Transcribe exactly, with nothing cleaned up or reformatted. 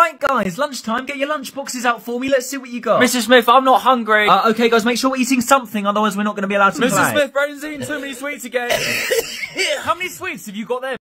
Right, guys, lunchtime. Get your lunch boxes out for me. Let's see what you got. Mister Smith, I'm not hungry. Uh, okay, guys, make sure we're eating something, otherwise we're not going to be allowed to Mister play. Smith, Brandon's eating too many sweets again. How many sweets have you got there?